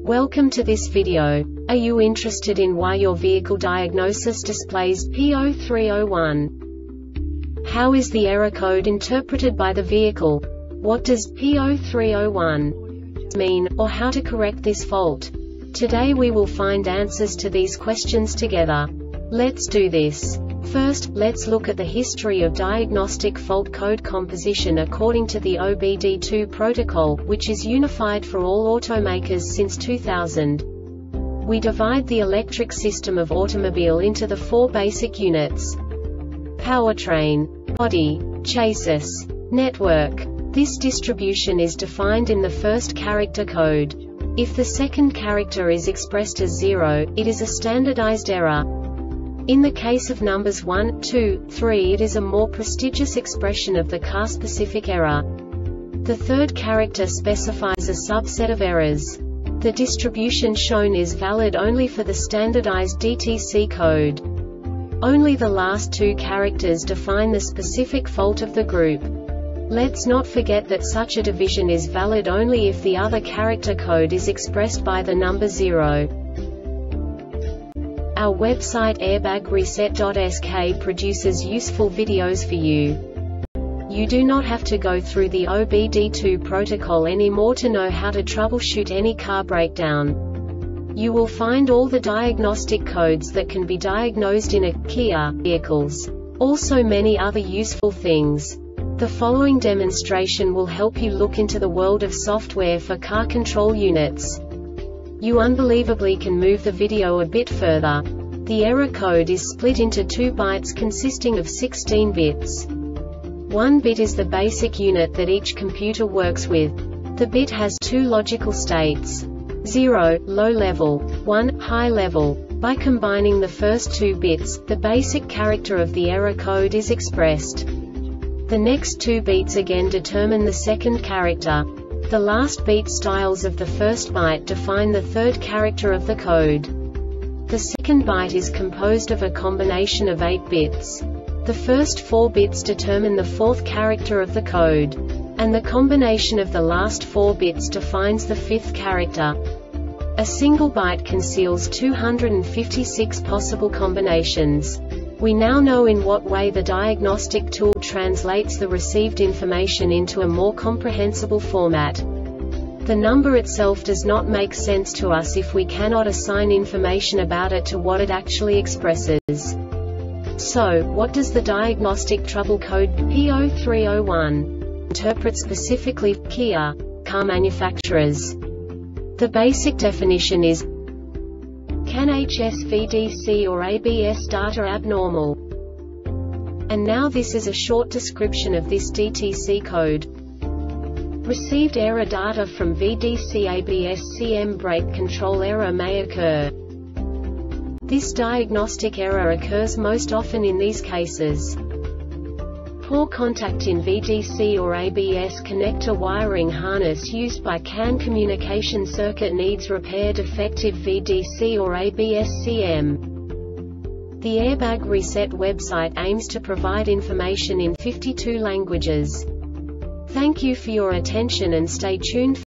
Welcome to this video. Are you interested in why your vehicle diagnosis displays P0301? How is the error code interpreted by the vehicle? What does P0301 mean, or how to correct this fault? Today we will find answers to these questions together. Let's do this. First, let's look at the history of diagnostic fault code composition according to the OBD2 protocol, which is unified for all automakers since 2000. We divide the electric system of automobile into the four basic units: powertrain, body, chassis, network. This distribution is defined in the first character code. If the second character is expressed as 0, it is a standardized error. In the case of numbers 1, 2, 3, it is a more prestigious expression of the car-specific error. The third character specifies a subset of errors. The distribution shown is valid only for the standardized DTC code. Only the last two characters define the specific fault of the group. Let's not forget that such a division is valid only if the other character code is expressed by the number 0. Our website airbagreset.sk produces useful videos for you. You do not have to go through the OBD2 protocol anymore to know how to troubleshoot any car breakdown. You will find all the diagnostic codes that can be diagnosed in a Kia vehicles. Also many other useful things. The following demonstration will help you look into the world of software for car control units. You unbelievably can move the video a bit further. The error code is split into 2 bytes consisting of 16 bits. 1 bit is the basic unit that each computer works with. The bit has 2 logical states: 0, low level, 1, high level. By combining the first 2 bits, the basic character of the error code is expressed. The next 2 beats again determine the second character. The last beat styles of the first byte define the third character of the code. The second byte is composed of a combination of 8 bits. The first 4 bits determine the fourth character of the code. And the combination of the last 4 bits defines the fifth character. A single byte conceals 256 possible combinations. We now know in what way the diagnostic tool translates the received information into a more comprehensible format. The number itself does not make sense to us if we cannot assign information about it to what it actually expresses. So, what does the diagnostic trouble code P0301 interpret specifically for Kia car manufacturers? The basic definition is: can HSVDC or ABS data abnormal? And now this is a short description of this DTC code. Received error data from VDC ABS CM brake control error may occur. This diagnostic error occurs most often in these cases: poor contact in VDC or ABS connector, wiring harness used by CAN communication circuit needs repair, defective VDC or ABS CM. The Airbag Reset website aims to provide information in 52 languages. Thank you for your attention and stay tuned.